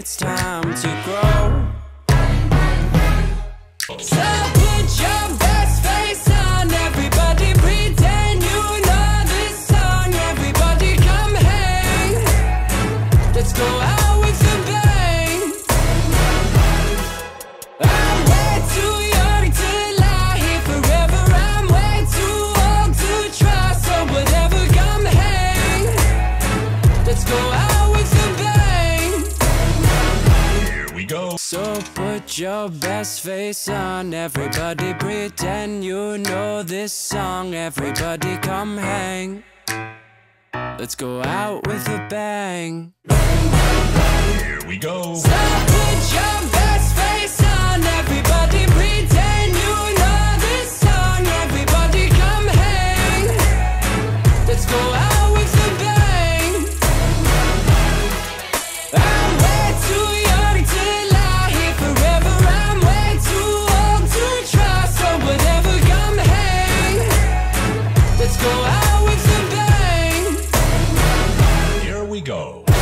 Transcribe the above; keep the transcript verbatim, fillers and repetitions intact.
It's time to grow. So put your best face on, everybody pretend you know this song. Everybody come hang, let's go out with a bang. I'm way too young to lie here forever. I'm way too old to try, so whatever, come hang, let's go out with a bang. Here we go. So put your best face on, everybody pretend you know this song. Everybody come hang, let's go out with a bang. Here we go. So put your best face on, everybody pretend you know this song. Everybody come hang, let's go out with a bang. I'm way too young to lie here forever. I'm way too old to try, so whatever, come hang, let's go out with a bang. Here we go.